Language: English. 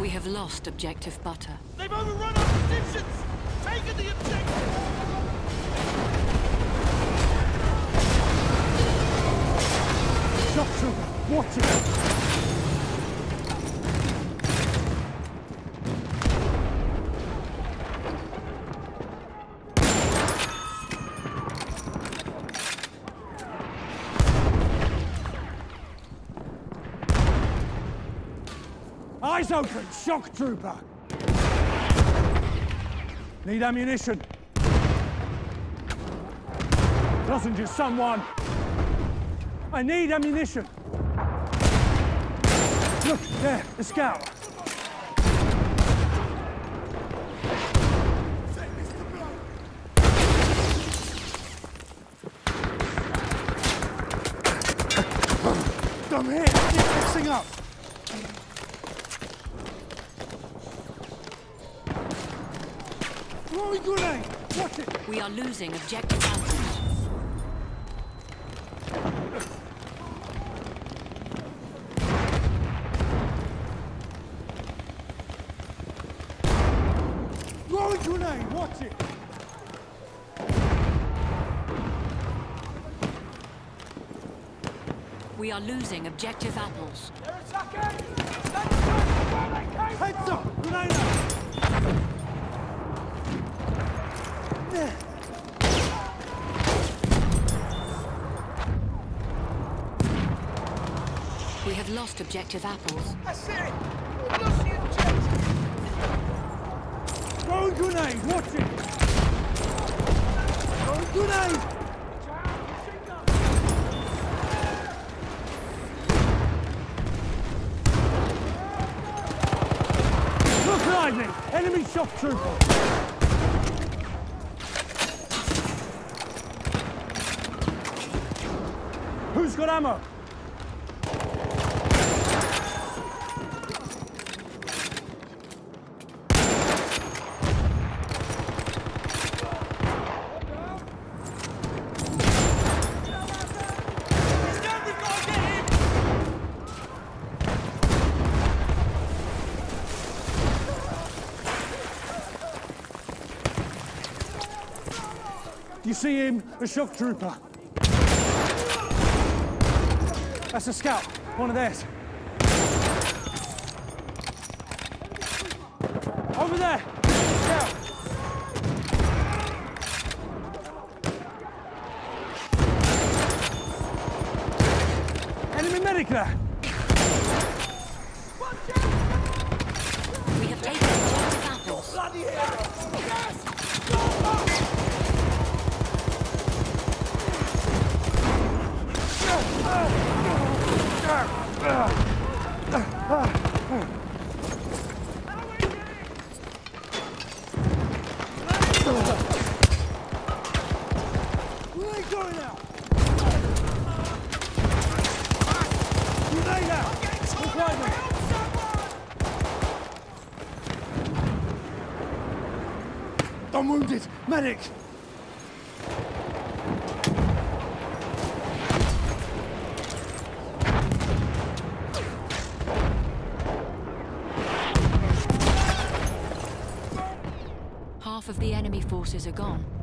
We have lost objective butter. They've overrun our positions! Taken the objective! Shock trooper, watch it! Eyes open, shock trooper! Need ammunition. Lozenges, someone! I need ammunition! Look, there, the scout! Come here, keep mixing up! Throwing grenade! Watch it! We are losing objective apples. Throwing grenade! Watch it! We are losing objective apples. They're attacking! Heads up! Grenade out! There! We have lost objective apples. That's it! We've lost the objective! Throwing grenade! Watch it! Throwing grenade! Look behind me! Enemy shock trooper! Who's got ammo? You see him? A shock trooper. That's a scout. One of theirs. Over there. Scout. Enemy medic there. We have taken objective apples. Bloody hell! Yes! Where are you going now? Grenade out! Behind me! I'm wounded! Medic! Half of the enemy forces are gone.